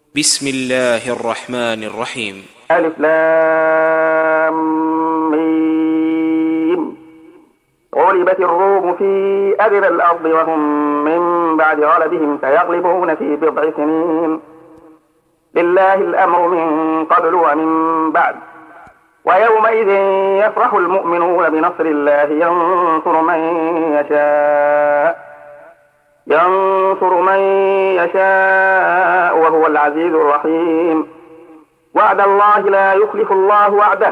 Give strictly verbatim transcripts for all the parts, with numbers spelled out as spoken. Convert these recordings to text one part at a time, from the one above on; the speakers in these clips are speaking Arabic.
بسم الله الرحمن الرحيم. ألف لام ميم. غلبت الروم في أدنى الأرض وهم من بعد غلبهم سيغلبون في بضع سنين. لله الأمر من قبل ومن بعد. ويومئذ يفرح المؤمنون بنصر الله ينصر من يشاء ينصر من يشاء وهو العزيز الرحيم. وعد الله لا يخلف الله وعده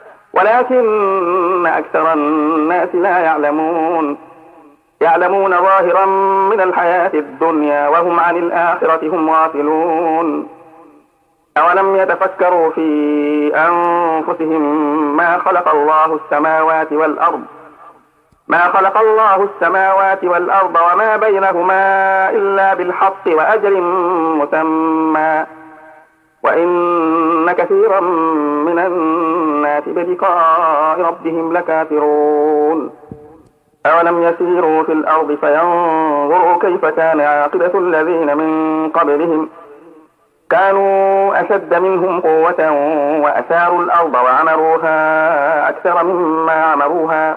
ولكن أكثر الناس لا يعلمون. يعلمون ظاهرا من الحياة الدنيا وهم عن الآخرة هم غافلون. أولم يتفكروا في أنفسهم ما خلق الله السماوات والأرض ما خلق الله السماوات والأرض وما بينهما إلا بالحق وأجل مسمى وإن كثيرا من الناس بلقاء ربهم لكافرون. أولم يسيروا في الأرض فينظروا كيف كان عاقبة الذين من قبلهم كانوا أشد منهم قوة وأثاروا الأرض وعمروها أكثر مما عمروها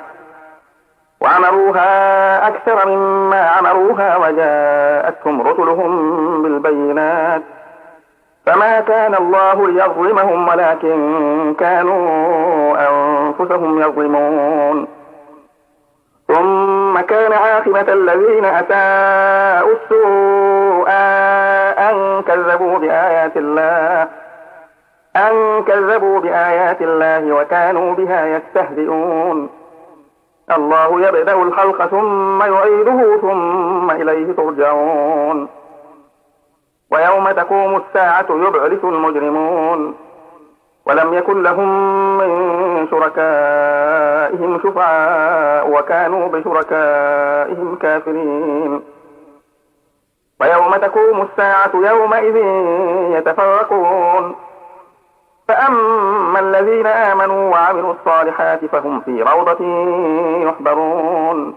وعمروها أكثر مما عمروها وجاءتهم رسلهم بالبينات فما كان الله ليظلمهم ولكن كانوا أنفسهم يظلمون. ثم كان عاقبة الذين أساءوا السوء أن كذبوا بآيات الله أن كذبوا بآيات الله وكانوا بها يستهزئون. الله يبدأ الخلق ثم يعيده ثم إليه ترجعون. ويوم تقوم الساعة يبعث المجرمون ولم يكن لهم من شركائهم شفعاء وكانوا بشركائهم كافرين. ويوم تقوم الساعة يومئذ يتفرقون فأما الذين آمنوا وعملوا الصالحات فهم في روضة يحبرون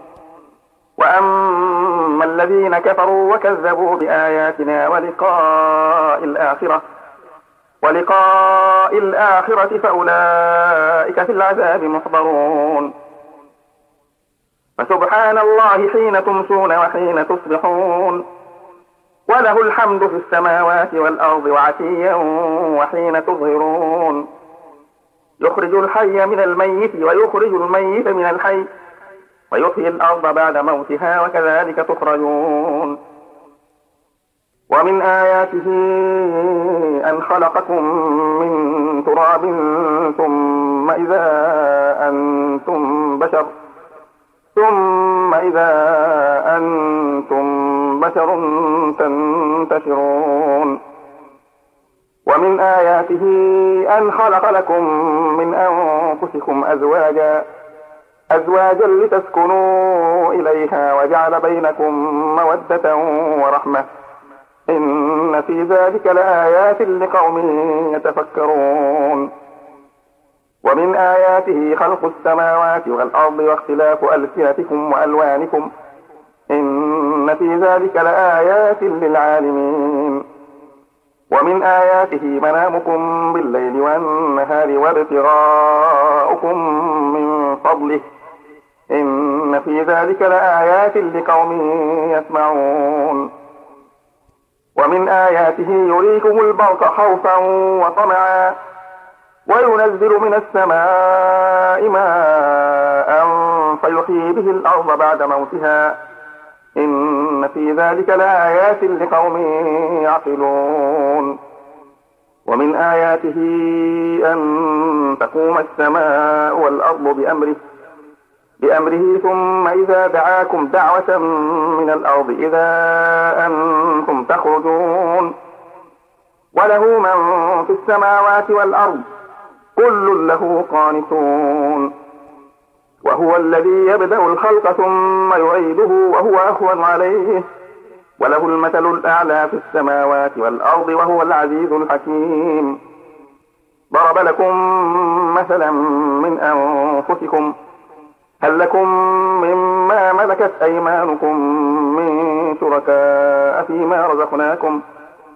وأما الذين كفروا وكذبوا بآياتنا ولقاء الآخرة ولقاء الآخرة فأولئك في العذاب محضرون. فسبحان الله حين تمسون وحين تصبحون وله الحمد في السماوات والأرض وعشيا وحين تظهرون. يخرج الحي من الميت ويخرج الميت من الحي ويحيي الأرض بعد موتها وكذلك تخرجون. ومن آياته أن خلقكم من تراب ثم إذا أنتم بشر ثم إذا أنتم بشر تنتشرون. ومن آياته أن خلق لكم من أنفسكم أزواجا أزواجا لتسكنوا إليها وجعل بينكم مودة ورحمة إن في ذلك لآيات لقوم يتفكرون. ومن آياته خلق السماوات والأرض واختلاف ألسنتكم وألوانكم إن في ذلك لآيات للعالمين. ومن آياته منامكم بالليل والنهار وابتغاؤكم من فضله إن في ذلك لآيات لقوم يسمعون. ومن آياته يريكم البرق خوفا وطمعا وينزل من السماء ماء فيحيي به الأرض بعد موتها إن في ذلك لآيات لقوم يعقلون. ومن آياته أن تقوم السماء والأرض بأمره بأمره ثم إذا دعاكم دعوة من الأرض إذا أنتم تخرجون. وله من في السماوات والأرض كل له قانتون. وهو الذي يبدأ الخلق ثم يعيده وهو أهون عليه وله المثل الأعلى في السماوات والأرض وهو العزيز الحكيم. ضرب لكم مثلا من أنفسكم هل لكم مما ملكت أيمانكم من شركاء فيما رزقناكم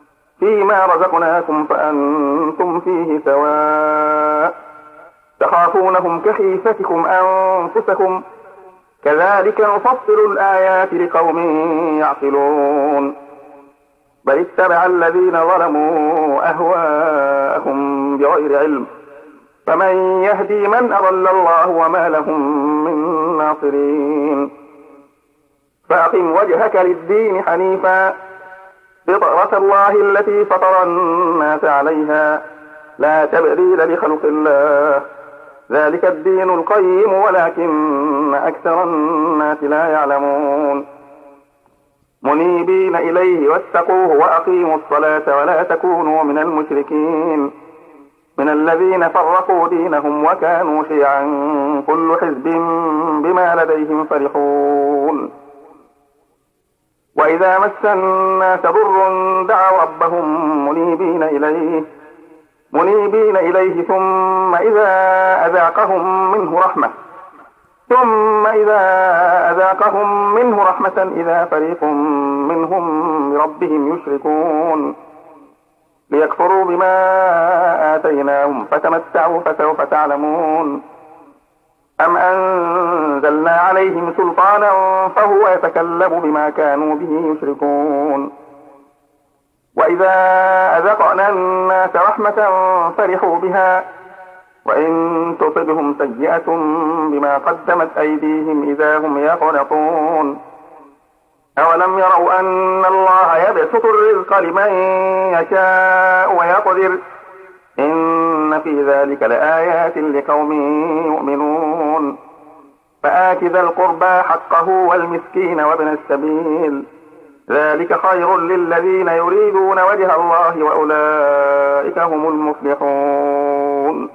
فيما رزقناكم فأنتم فيه سواء تخافونهم كخيفتكم أنفسكم كذلك نفصل الآيات لقوم يعقلون بل اتبع الذين ظلموا أهواءهم بغير علم فمن يهدي من أضل الله وما لهم من ناصرين فأقم وجهك للدين حنيفا فطرة الله التي فطر الناس عليها لا تبديل لخلق الله ذلك الدين القيم ولكن أكثر الناس لا يعلمون منيبين إليه واتقوه وأقيموا الصلاة ولا تكونوا من المشركين من الذين فرقوا دينهم وكانوا شيعا كل حزب بما لديهم فرحون وإذا مس الناس ضر دعوا ربهم منيبين إليه منيبين إليه ثم إذا أذاقهم منه رحمة ثم إذا أذاقهم منه رحمة إذا فريق منهم بربهم يشركون ليكفروا بما آتيناهم فتمتعوا فسوف تعلمون أم أنزلنا عليهم سلطانا فهو يتكلم بما كانوا به يشركون وإذا أذقنا الناس رحمة فرحوا بها وإن تصبهم سيئة بما قدمت أيديهم إذا هم يقنطون أولم يروا أن الله يبسط الرزق لمن يشاء ويقدر إن في ذلك لآيات لقوم يؤمنون فآت ذا القربى حقه والمسكين وابن السبيل ذلك خير للذين يريدون وجه الله وأولئك هم المفلحون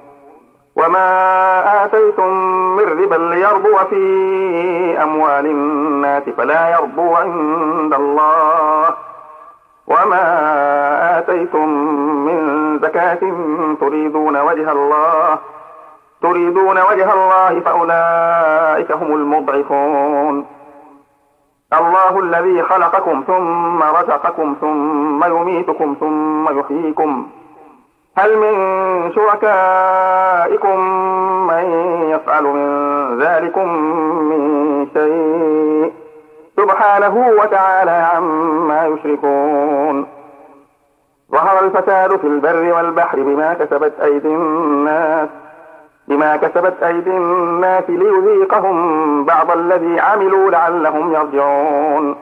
وما آتيتم من ربا ليربو في أموال الناس فلا يربو عند الله وما آتيتم من زكاة تريدون وجه الله تريدون وجه الله فأولئك هم المضعفون الله الذي خلقكم ثم رزقكم ثم يميتكم ثم يحييكم هل من شركائكم من يفعل من ذلكم من شيء سبحانه وتعالى عما يشركون ظهر الفساد في البر والبحر بما كسبت أيدي الناس بما كسبت أيدي الناس ليذيقهم بعض الذي عملوا لعلهم يرجعون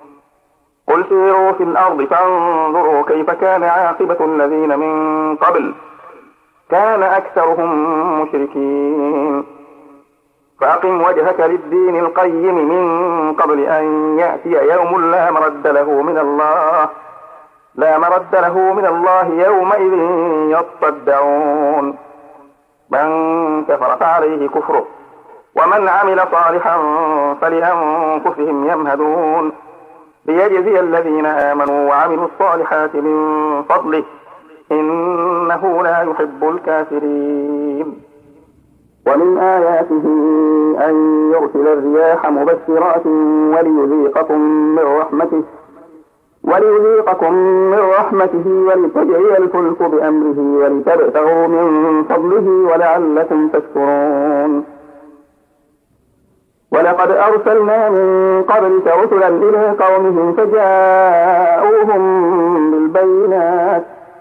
قل سيروا في الأرض فانظروا كيف كان عاقبة الذين من قبل كان أكثرهم مشركين فأقم وجهك للدين القيم من قبل أن يأتي يوم لا مرد له من الله لا مرد له من الله يومئذ يصدعون من كفر فعليه كفره ومن عمل صالحا فلأنفسهم يمهدون ليجزي الذين آمنوا وعملوا الصالحات من فضله إنه لا يحب الكافرين ومن آياته أن يرسل الرياح مبشرات وليذيقكم من رحمته وليذيقكم من رحمته ولتجري الفلك بأمره ولتبتغوا من فضله ولعلكم تشكرون ولقد أرسلنا من قبلك رسلا إلى قومهم فجاءوهم بالبينات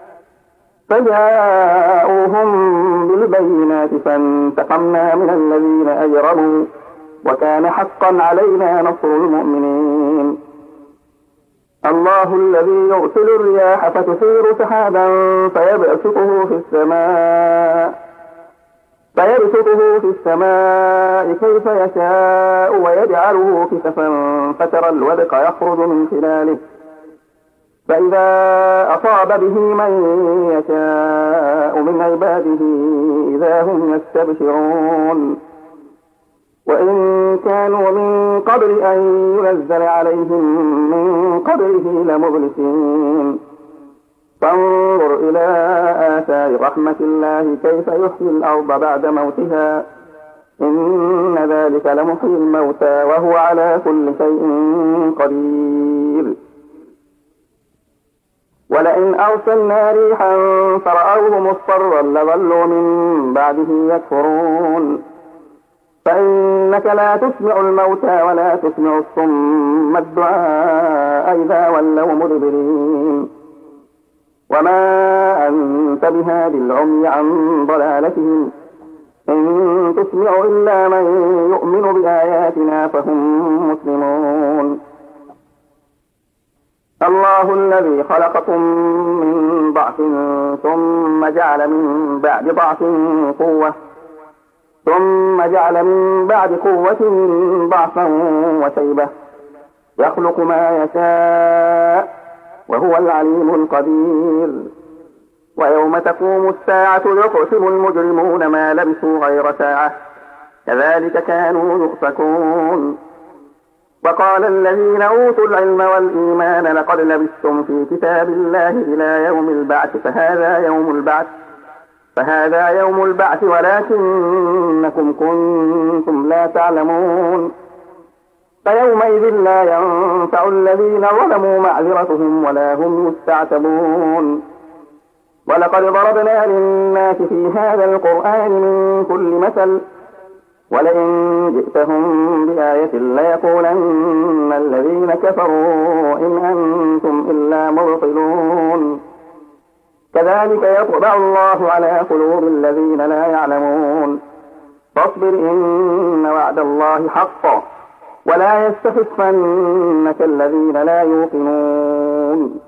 فجاءوهم بالبينات فانتقمنا من الذين أجرموا وكان حقا علينا نصر المؤمنين الله الذي يرسل الرياح فتثير سحابا فيبسطه في السماء فيبسطه في السماء كيف يشاء ويجعله كسفا فترى الودق يخرج من خلاله فإذا أصاب به من يشاء من عباده إذا هم يستبشرون وإن كانوا من قبل أن ينزل عليهم من قبله لمبلسين فانظر إلى آثار رحمة الله كيف يحيي الأرض بعد موتها إن ذلك لمحيي الموتى وهو على كل شيء قدير ولئن أرسلنا ريحا فرأوه مصفرا لظلوا من بعده يكفرون فإنك لا تسمع الموتى ولا تسمع الصم الدعاء إذا ولوا مدبرين وما أنت بهادي العمي عن ضلالتهم إن تسمع إلا من يؤمن بآياتنا فهم مسلمون الله الذي خلقكم من ضعف ثم جعل من بعد ضعف قوة ثم جعل من بعد قوة ضعفا وشيبة يخلق ما يشاء وهو العليم القدير ويوم تقوم الساعة يقسم المجرمون ما لبثوا غير ساعة كذلك كانوا يؤفكون وقال الذين أوتوا العلم والإيمان لقد لبثتم في كتاب الله إلى يوم البعث فهذا يوم البعث فهذا يوم البعث ولكنكم كنتم لا تعلمون فيومئذ لا ينفع الذين ظلموا معذرتهم ولا هم يستعتبون ولقد ضربنا للناس في هذا القرآن من كل مثل ولئن جئتهم بآية ليقولن الذين كفروا إن أنتم إلا مبطلون كذلك يطبع الله على قلوب الذين لا يعلمون فاصبر إن وعد الله حق ولا يستخفنك الذين لا يوقنون